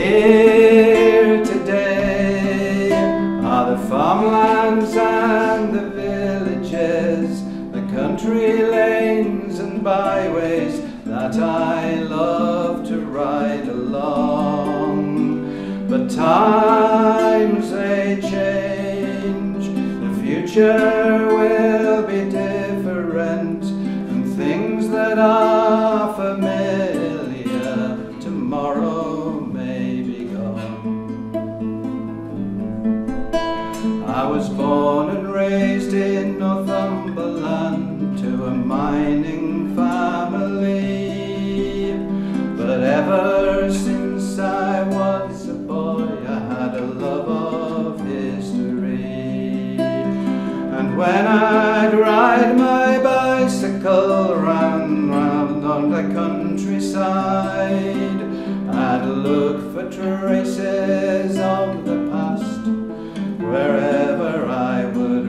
Here today are the farmlands and the villages, the country lanes and byways that I love to ride along. But times they change, the future will be different, and things that are familiar tomorrow may be gone. I was born and raised in Northumberland to a mining family, but ever since I was a boy I had a love of history. And when I'd ride my bicycle round on the countryside, I'd look for traces of the past wherever I would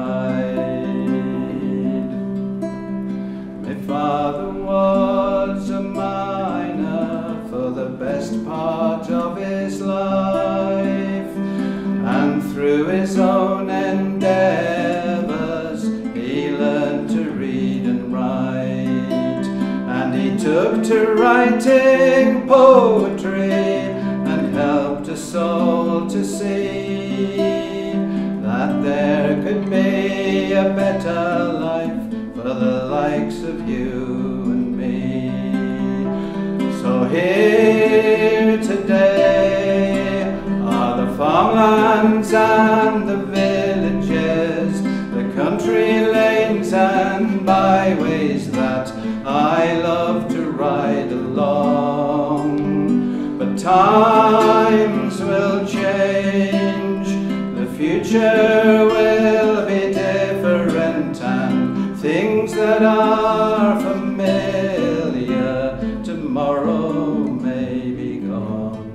ride. My father was a miner for the best part of his life, and through his own endeavours he learned to read and write, and he took to writing poetry and helped us all to see that there could be a better life for the likes of you and me. So here today are the farmlands and the villages, the country lanes and byways that I love to ride along. But times will change, the future will be different, and things that are familiar tomorrow may be gone.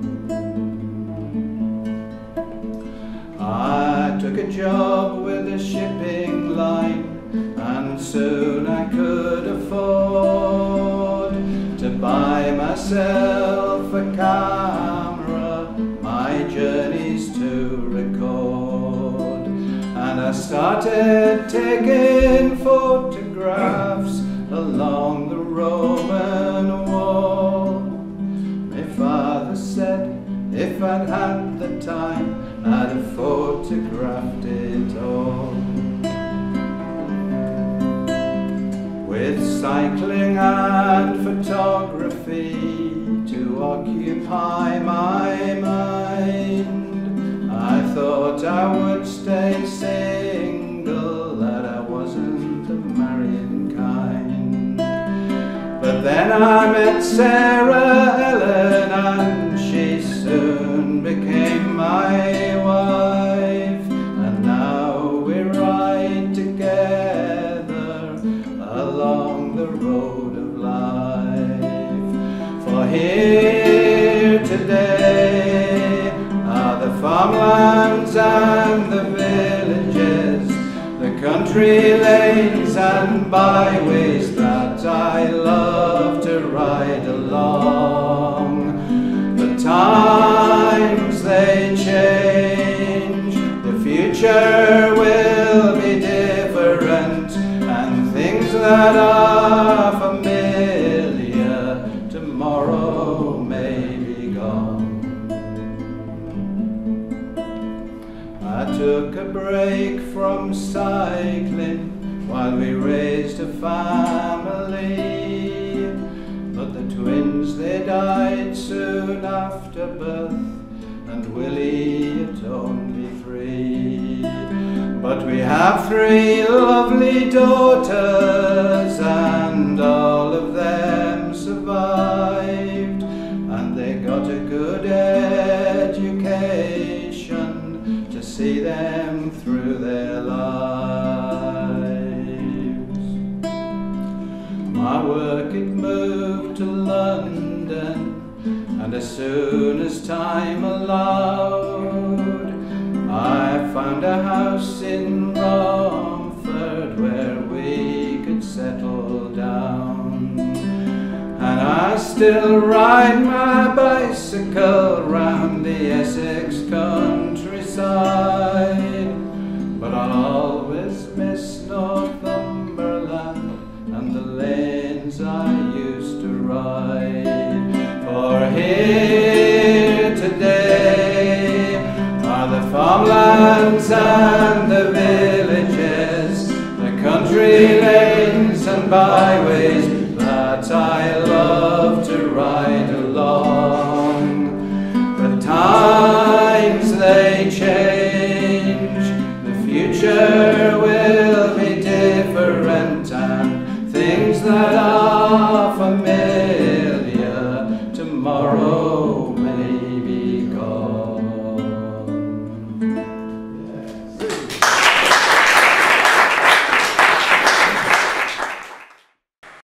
I took a job with a shipping line, and soon I could afford to buy myself a camera, my journeys to record. And I started taking photographs along the Roman wall. My father said if I'd had the time I'd have photographed it all. With cycling and photography to occupy my mind, I thought I would stay single, that I wasn't the marrying kind. But then I met Sarah Ellen, and she soon became my wife, and now we ride together along the road of life. For here today are the farmlands and the villages, the country lanes and byways that I love to ride along. But times they change, the future will be different, and things that are familiar tomorrow may be gone. I took a break from cycling while we raised a family, but the twins they died soon after birth, and Willie at only 3. But we have 3 lovely daughters, and all of them survived, and they got a good education to see them through their lives. My work it moved to London, and as soon as time allowed, I found a house in Romford where we could settle down. And I still ride my bicycle round round the Essex countryside, but I'll always miss Northumberland and the lanes I used to ride. For here today are the farmlands and the villages, the country lanes and byways that I love to ride.